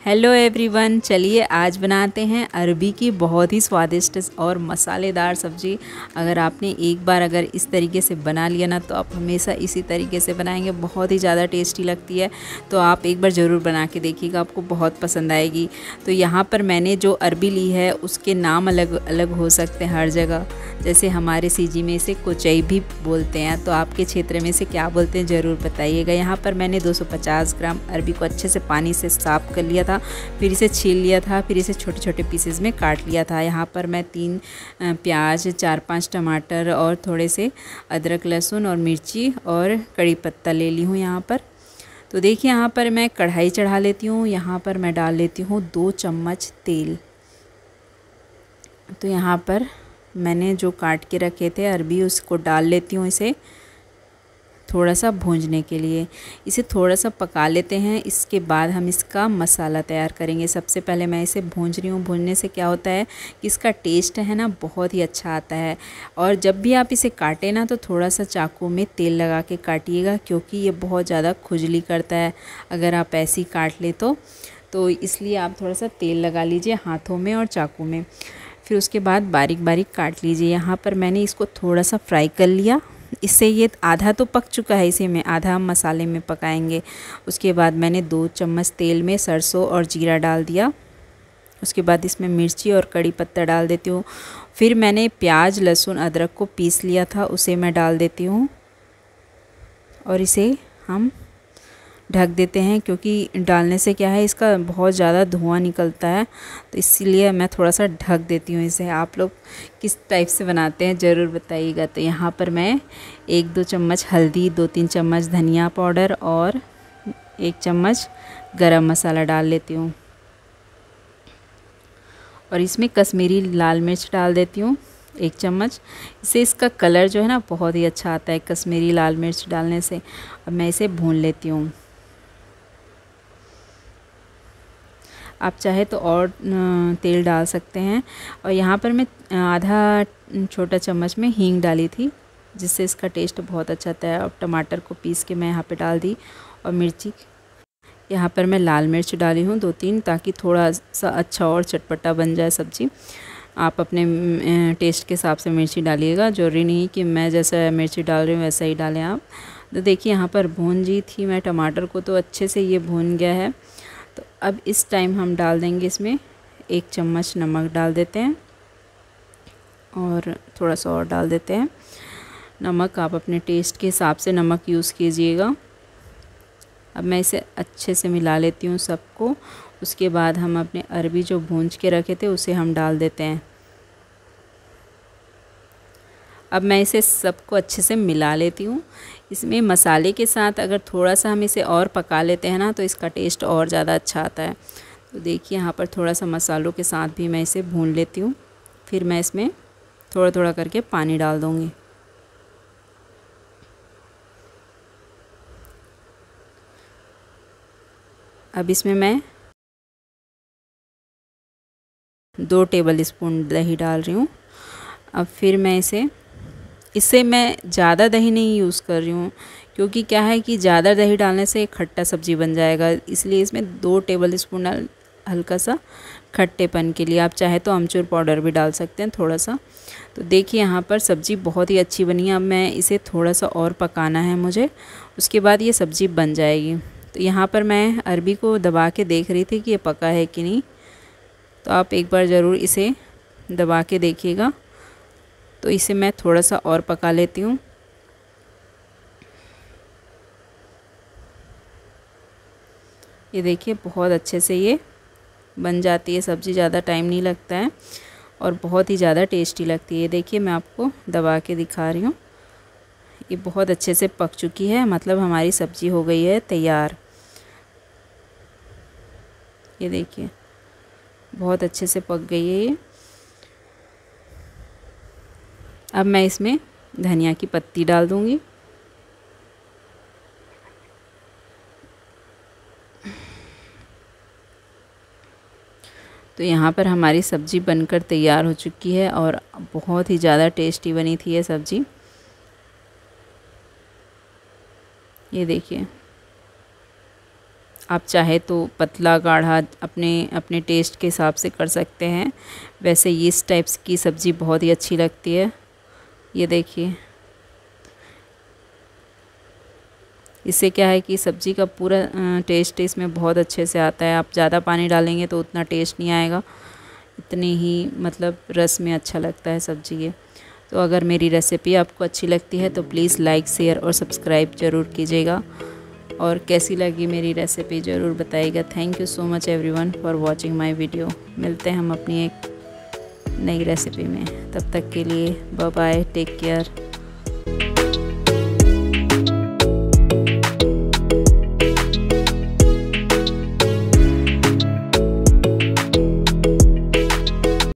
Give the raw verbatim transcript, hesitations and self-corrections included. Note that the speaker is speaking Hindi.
हेलो एवरीवन, चलिए आज बनाते हैं अरबी की बहुत ही स्वादिष्ट और मसालेदार सब्ज़ी। अगर आपने एक बार अगर इस तरीके से बना लिया ना तो आप हमेशा इसी तरीके से बनाएंगे, बहुत ही ज़्यादा टेस्टी लगती है। तो आप एक बार ज़रूर बना के देखिएगा, आपको बहुत पसंद आएगी। तो यहाँ पर मैंने जो अरबी ली है उसके नाम अलग अलग हो सकते हैं हर जगह। जैसे हमारे सीजी में इसे कोचई भी बोलते हैं, तो आपके क्षेत्र में इसे क्या बोलते हैं ज़रूर बताइएगा। यहाँ पर मैंने दो सौ पचास ग्राम अरबी को अच्छे से पानी से साफ़ कर लिया था, फिर इसे छील लिया था, फिर इसे छोटे छोटे पीसेस में काट लिया था। यहाँ पर मैं तीन प्याज, चार पांच टमाटर और थोड़े से अदरक, लहसुन और मिर्ची और कड़ी पत्ता ले ली हूँ यहाँ पर। तो देखिए यहाँ पर मैं कढ़ाई चढ़ा लेती हूँ। यहाँ पर मैं डाल लेती हूँ दो चम्मच तेल। तो यहाँ पर मैंने जो काट के रखे थे अरबी उसको डाल लेती हूँ इसे थोड़ा सा भूंजने के लिए। इसे थोड़ा सा पका लेते हैं, इसके बाद हम इसका मसाला तैयार करेंगे। सबसे पहले मैं इसे भूंज रही हूँ। भूनने से क्या होता है कि इसका टेस्ट है ना बहुत ही अच्छा आता है। और जब भी आप इसे काटें ना तो थोड़ा सा चाकू में तेल लगा के काटिएगा, क्योंकि ये बहुत ज़्यादा खुजली करता है अगर आप ऐसे ही काट ले तो तो इसलिए आप थोड़ा सा तेल लगा लीजिए हाथों में और चाकू में। फिर उसके बाद बारीक बारीक काट लीजिए। यहाँ पर मैंने इसको थोड़ा सा फ्राई कर लिया। इससे ये आधा तो पक चुका है, इसे में आधा हम मसाले में पकाएंगे। उसके बाद मैंने दो चम्मच तेल में सरसों और जीरा डाल दिया। उसके बाद इसमें मिर्ची और कड़ी पत्ता डाल देती हूँ। फिर मैंने प्याज, लहसुन, अदरक को पीस लिया था, उसे मैं डाल देती हूँ और इसे हम ढक देते हैं, क्योंकि डालने से क्या है इसका बहुत ज़्यादा धुआं निकलता है, तो इसीलिए मैं थोड़ा सा ढक देती हूँ इसे। आप लोग किस टाइप से बनाते हैं ज़रूर बताइएगा। तो यहाँ पर मैं एक दो चम्मच हल्दी, दो तीन चम्मच धनिया पाउडर और एक चम्मच गरम मसाला डाल लेती हूँ और इसमें कश्मीरी लाल मिर्च डाल देती हूँ एक चम्मच। इससे इसका कलर जो है ना बहुत ही अच्छा आता है कश्मीरी लाल मिर्च डालने से। अब मैं इसे भून लेती हूँ। आप चाहे तो और तेल डाल सकते हैं। और यहाँ पर मैं आधा छोटा चम्मच में हींग डाली थी, जिससे इसका टेस्ट बहुत अच्छा आता है। और टमाटर को पीस के मैं यहाँ पे डाल दी और मिर्ची, यहाँ पर मैं लाल मिर्च डाली हूँ दो तीन, ताकि थोड़ा सा अच्छा और चटपटा बन जाए सब्ज़ी। आप अपने टेस्ट के हिसाब से मिर्ची डालिएगा, जरूरी नहीं कि मैं जैसा मिर्ची डाल रही हूँ वैसा ही डालें आप। तो देखिए यहाँ पर भून जी थी मैं टमाटर को, तो अच्छे से ये भून गया है। तो अब इस टाइम हम डाल देंगे इसमें एक चम्मच नमक डाल देते हैं और थोड़ा सा और डाल देते हैं नमक। आप अपने टेस्ट के हिसाब से नमक यूज़ कीजिएगा। अब मैं इसे अच्छे से मिला लेती हूँ सबको। उसके बाद हम अपने अरबी जो भूंज के रखे थे उसे हम डाल देते हैं। अब मैं इसे सबको अच्छे से मिला लेती हूँ। इसमें मसाले के साथ अगर थोड़ा सा हम इसे और पका लेते हैं ना तो इसका टेस्ट और ज़्यादा अच्छा आता है। तो देखिए यहाँ पर थोड़ा सा मसालों के साथ भी मैं इसे भून लेती हूँ। फिर मैं इसमें थोड़ा थोड़ा करके पानी डाल दूँगी। अब इसमें मैं दो टेबल स्पून दही डाल रही हूँ। अब फिर मैं इसे इससे मैं ज़्यादा दही नहीं यूज़ कर रही हूँ, क्योंकि क्या है कि ज़्यादा दही डालने से खट्टा सब्ज़ी बन जाएगा। इसलिए इसमें दो टेबल स्पून डाल हल्का सा खट्टेपन के लिए। आप चाहे तो अमचूर पाउडर भी डाल सकते हैं थोड़ा सा। तो देखिए यहाँ पर सब्ज़ी बहुत ही अच्छी बनी है। अब मैं इसे थोड़ा सा और पकाना है मुझे, उसके बाद ये सब्ज़ी बन जाएगी। तो यहाँ पर मैं अरबी को दबा के देख रही थी कि ये पका है कि नहीं, तो आप एक बार ज़रूर इसे दबा के देखिएगा। तो इसे मैं थोड़ा सा और पका लेती हूँ। ये देखिए बहुत अच्छे से ये बन जाती है सब्ज़ी, ज़्यादा टाइम नहीं लगता है और बहुत ही ज़्यादा टेस्टी लगती है। देखिए मैं आपको दबा के दिखा रही हूँ, ये बहुत अच्छे से पक चुकी है, मतलब हमारी सब्ज़ी हो गई है तैयार। ये देखिए बहुत अच्छे से पक गई है ये। अब मैं इसमें धनिया की पत्ती डाल दूँगी। तो यहाँ पर हमारी सब्ज़ी बनकर तैयार हो चुकी है और बहुत ही ज़्यादा टेस्टी बनी थी ये सब्ज़ी। ये देखिए आप चाहे तो पतला गाढ़ा अपने अपने टेस्ट के हिसाब से कर सकते हैं। वैसे ये इस टाइप्स की सब्ज़ी बहुत ही अच्छी लगती है। ये देखिए, इससे क्या है कि सब्ज़ी का पूरा टेस्ट इसमें बहुत अच्छे से आता है। आप ज़्यादा पानी डालेंगे तो उतना टेस्ट नहीं आएगा, इतनी ही मतलब रस में अच्छा लगता है सब्ज़ी ये। तो अगर मेरी रेसिपी आपको अच्छी लगती है तो प्लीज़ लाइक शेयर और सब्सक्राइब ज़रूर कीजिएगा, और कैसी लगी मेरी रेसिपी ज़रूर बताइएगा। Thank you so much everyone for watching my video. मिलते हैं हम अपनी एक नई रेसिपी में, तब तक के लिए बाय बाय, टेक केयर।